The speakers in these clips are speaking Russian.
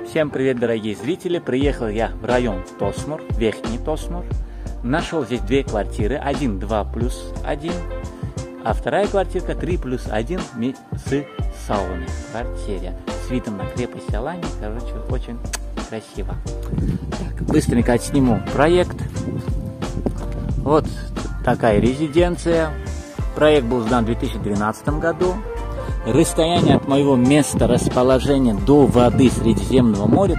Всем привет, дорогие зрители! Приехал я в район Тосмур, Верхний Тосмур. Нашел здесь две квартиры, 1 2+1, а вторая квартирка 3+1 с сауной в квартире. С видом на крепость Алании, короче, очень красиво. Так, быстренько отсниму проект. Вот такая резиденция. Проект был сдан в 2012 году. Расстояние от моего места расположения до воды Средиземного моря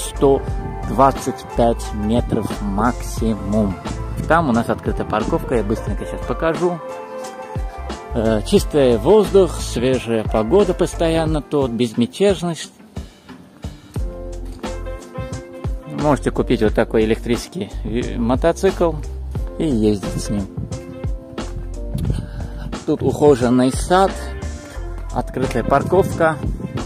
1125 метров максимум. Там у нас открытая парковка, я быстренько сейчас покажу. Чистый воздух, свежая погода постоянно тут, безмятежность. Можете купить вот такой электрический мотоцикл и ездить с ним. Тут ухоженный сад. Открытая парковка.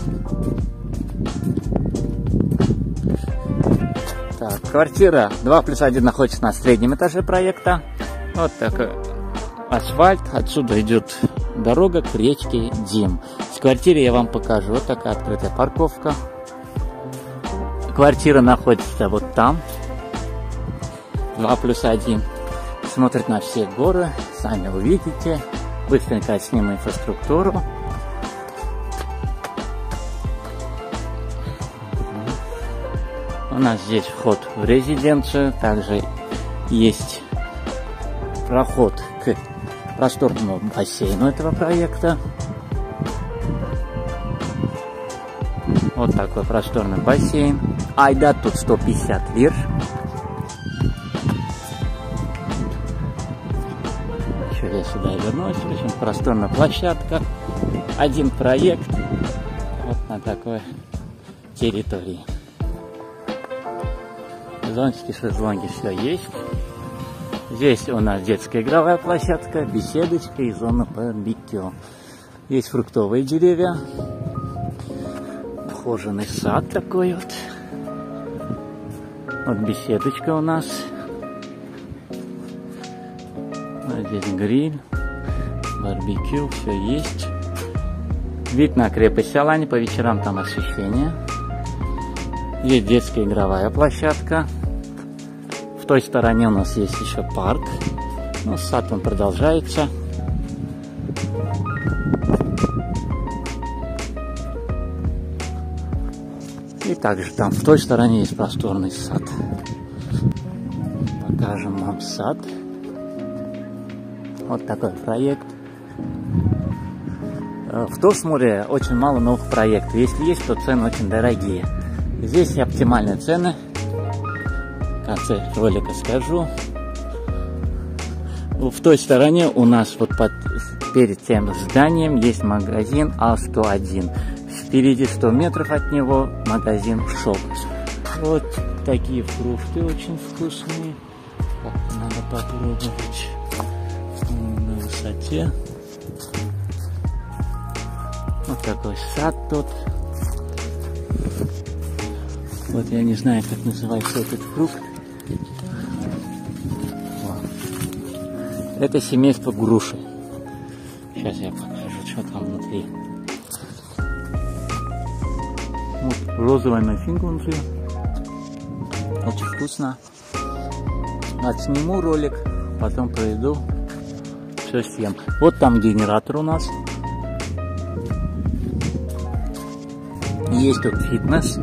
Так, квартира 2+1 находится на среднем этаже проекта. Вот такой асфальт. Отсюда идет дорога к речке Дим. С квартиры я вам покажу. Вот такая открытая парковка. Квартира находится вот там. 2+1. Смотрит на все горы. Сами увидите. Быстренько отсниму инфраструктуру. У нас здесь вход в резиденцию, также есть проход к просторному бассейну этого проекта. Вот такой просторный бассейн. Айда тут 150 лир. Еще я сюда вернусь. Очень просторная площадка. Один проект вот на такой территории. Зонтики, шезлонги, все есть. Здесь у нас детская игровая площадка, беседочка и зона барбекю. Есть фруктовые деревья. Ухоженный сад такой вот. Вот беседочка у нас. Вот здесь гриль, барбекю, все есть. Вид на крепость Алании, по вечерам там освещение. Есть детская игровая площадка. В той стороне у нас есть еще парк. Ну, сад он продолжается. И также там в той стороне есть просторный сад. Покажем вам сад. Вот такой проект. В Тосмуре очень мало новых проектов. Если есть, то цены очень дорогие. Здесь оптимальные цены. В конце ролика скажу. В той стороне у нас вот перед тем зданием есть магазин А101. Впереди 100 метров от него магазин Шоп. Вот такие фрукты очень вкусные. Надо попробовать на высоте. Вот такой сад тут. Вот я не знаю, как называется этот фрукт. Это семейство груши. Сейчас я покажу, что там внутри. Вот розовая нафинка внутри. Очень вкусно. Отсниму ролик, потом проведу все съем. Вот там генератор у нас. Есть тут фитнес.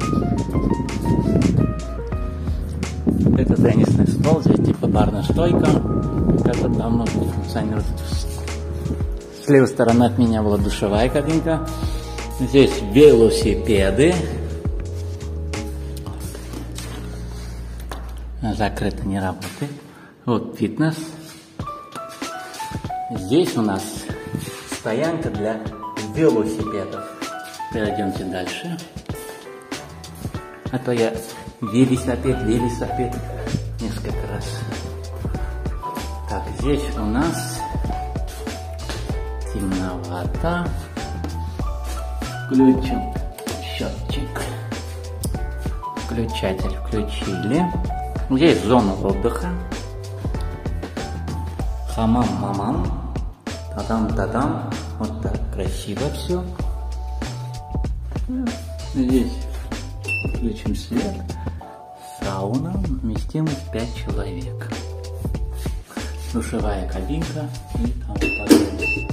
Это теннисный стол, здесь типа барная стойка. Это давно функционирует. С левой стороны от меня была душевая кабинка. Здесь велосипеды. Закрыто, не работает. Вот фитнес. Здесь у нас стоянка для велосипедов. Пойдемте дальше. А то я велосипед несколько раз. Так, здесь у нас темновато. Включим счетчик. Включатель включили. Здесь зона отдыха. Хамам-мамам. Тадам-тадам. Вот так красиво все. Здесь Включим свет. Сауна, вместимость 5 человек. Душевая кабинка и тому подобное.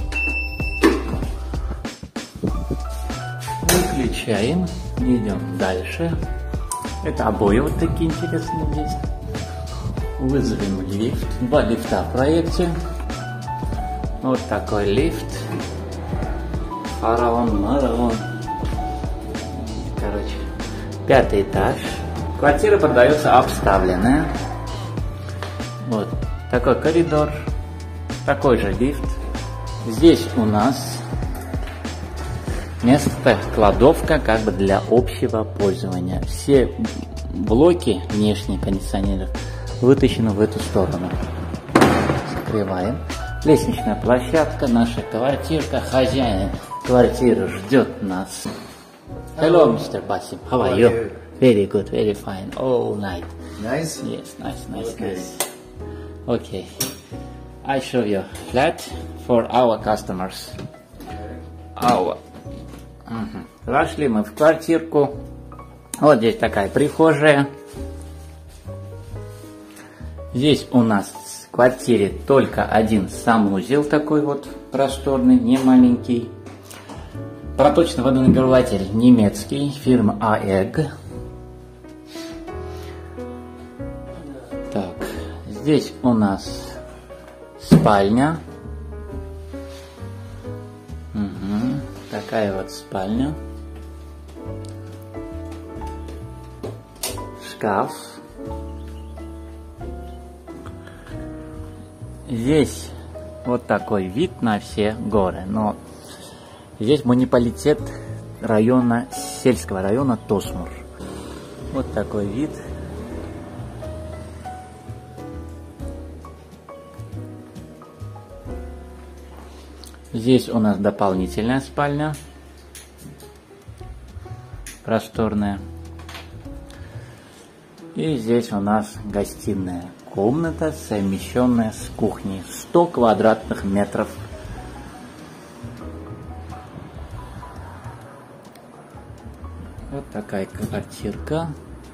Выключаем, идем дальше. Это обои вот такие интересные здесь. Вызовем лифт. 2 лифта в проекте. Вот такой лифт. Фараон, мараон. Короче, 5-й этаж. Квартира продается обставленная. Вот такой коридор. Такой же лифт. Здесь у нас место, кладовка как бы для общего пользования. Все блоки внешних кондиционеров вытащены в эту сторону. Закрываем. Лестничная площадка, наша квартирка. Хозяин квартиры ждет нас. Hello, Mr. Basim. How are you? Very good, very fine. All night. Nice? Yes, nice, Okay. nice. Okay. I show you flat for our customers. Our. Зашли мы в квартирку. Вот здесь такая прихожая. Здесь у нас в квартире только один санузел такой вот просторный, не маленький. Проточный водонагреватель немецкий, фирмы AEG. Так, здесь у нас спальня. Такая вот спальня. Шкаф. Здесь вот такой вид на все горы, но здесь муниципалитет района, сельского района Тосмур. Вот такой вид. Здесь у нас дополнительная спальня, просторная. И здесь у нас гостиная комната, совмещенная с кухней. 100 квадратных метров. Вот такая квартирка.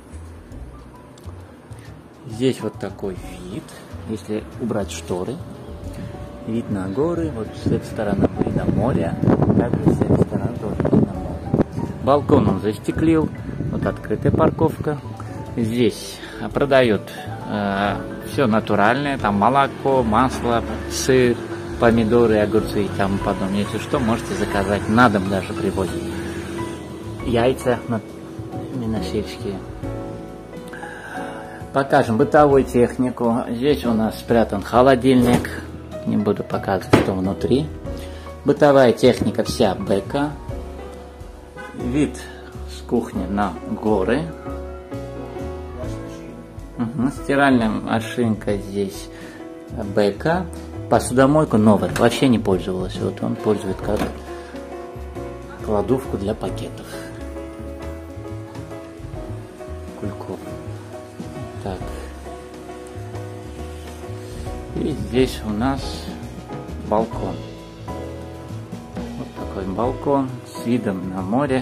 Здесь вот такой вид. Если убрать шторы, вид на горы. Вот с этой стороны видно море. Также с этой стороны тоже видно море. Балкон он застеклил. Вот открытая парковка. Здесь продают все натуральное. Там молоко, масло, сыр, помидоры, огурцы и тому подобное. Если что, можете заказать. На дом даже привозят. Яйца миносельские. Покажем бытовую технику. Здесь у нас спрятан холодильник. Не буду показывать, что внутри. Бытовая техника вся БК. Вид с кухни на горы. Стиральная машинка здесь БК. Посудомойку новая. Вообще не пользовалась. Вот он пользует как кладовку для пакетов. Кульков. Так. И здесь у нас балкон. Вот такой балкон с видом на море.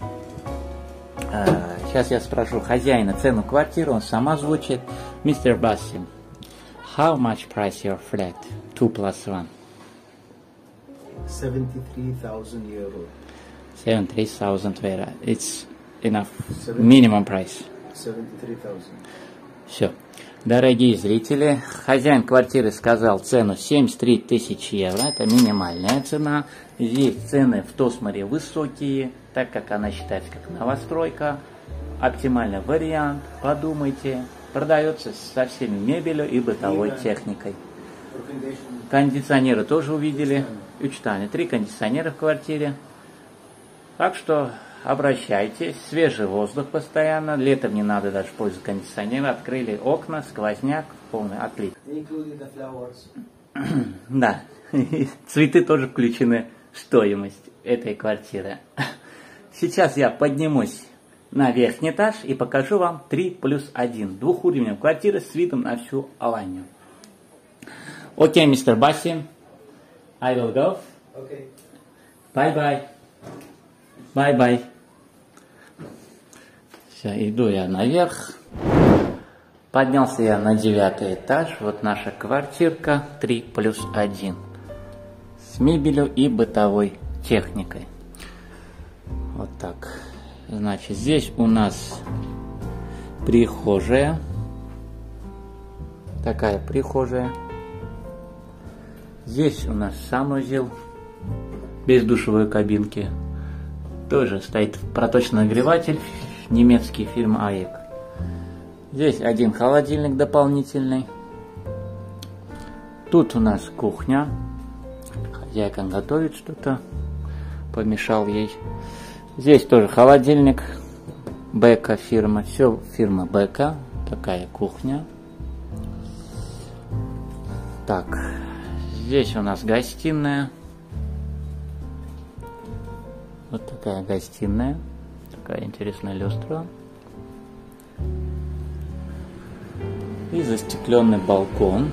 Сейчас я спрошу хозяина цену квартиры, он сам озвучит. Mr. Basim, how much price your flat? 2+1. 73,000 euro. 73,000 euro. It's enough. Minimum price. 73,000. Все. Дорогие зрители, хозяин квартиры сказал цену 73 тысячи евро. Это минимальная цена. Здесь цены в Тосмуре высокие, так как она считается как новостройка. Оптимальный вариант. Подумайте. Продается со всеми мебелью и бытовой техникой. Кондиционеры тоже увидели. 3 кондиционера в квартире. Так что обращайтесь. Свежий воздух постоянно. Летом не надо даже пользоваться кондиционером. Открыли окна, сквозняк, полный отлив. Да. Цветы тоже включены в стоимость этой квартиры. Сейчас я поднимусь на верхний этаж и покажу вам 3+1. Двухуровневая квартира с видом на всю Аланию. Окей, мистер Basim. I will go. Okay. Bye-bye. Bye-bye. Все, иду я наверх. Поднялся я на 9-й этаж. Вот наша квартирка 3+1. С мебелью и бытовой техникой. Вот так. Значит, здесь у нас прихожая. Такая прихожая. Здесь у нас санузел без душевой кабинки. Тоже стоит проточный нагреватель, немецкий фирмы АЭК. Здесь один холодильник дополнительный. Тут у нас кухня. Хозяйка готовит что-то. Помешал ей. Здесь тоже холодильник. Бека фирма. Все фирма Бека. Такая кухня. Так. Здесь у нас гостиная. Вот такая гостиная. Такая интересная люстра. И застекленный балкон.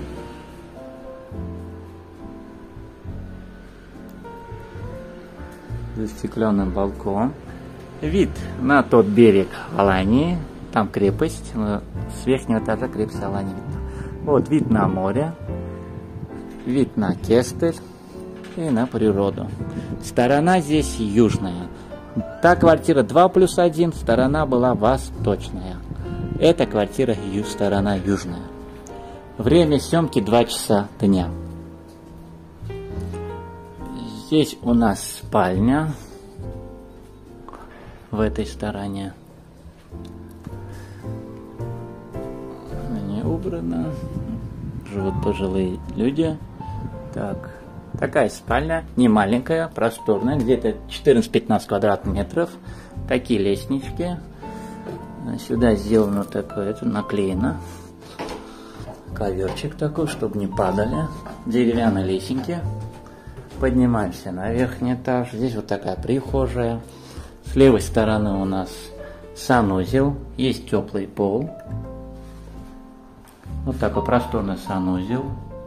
Застекленный балкон. Вид на тот берег Алании. Там крепость. С верхнего этажа крепость Алании. Вот вид на море. Вид на Кестель. И на природу. Сторона здесь южная. Та квартира 2+1. Сторона была восточная. Эта квартира сторона южная. Время съемки 2 часа дня. Здесь у нас спальня. В этой стороне. Она не убрана. Живут пожилые люди. Так. Такая спальня. Не маленькая, просторная. Где-то 14-15 квадратных метров. Такие лестнички. Сюда сделано такое, это наклеено. Коверчик такой, чтобы не падали. Деревянные лесенки. Поднимаемся на верхний этаж. Здесь вот такая прихожая. С левой стороны у нас санузел. Есть теплый пол. Вот такой просторный санузел.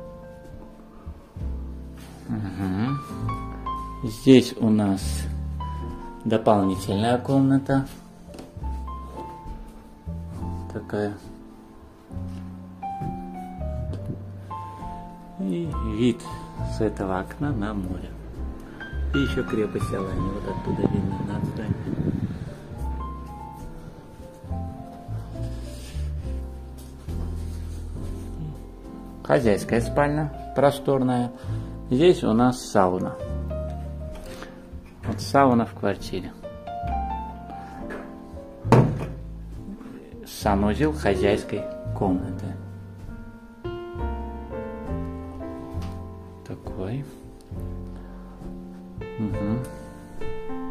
Угу. Здесь у нас дополнительная комната. Такая. И вид с этого окна на море. И еще крепость Алании. Вот оттуда видно над зданием. Хозяйская спальня, просторная. Здесь у нас сауна. Вот сауна в квартире. Санузел хозяйской комнаты. Такой. Угу.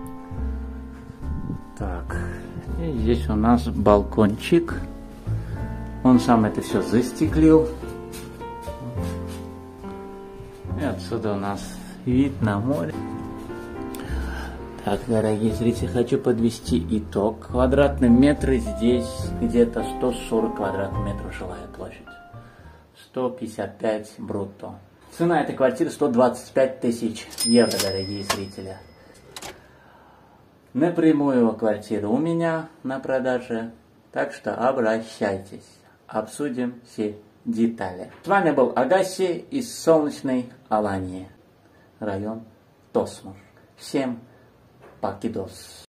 Так. И здесь у нас балкончик. Он сам это все застеклил. И отсюда у нас вид на море. Так, дорогие зрители, хочу подвести итог. Квадратные метры здесь где-то 140 квадратных метров жилая площадь. 155 брутто. Цена этой квартиры 125 тысяч евро, дорогие зрители. Напрямую квартира у меня на продаже. Так что обращайтесь. Обсудим все детали. С вами был Агаси из солнечной Алании. Район Тосмор. Всем покидос.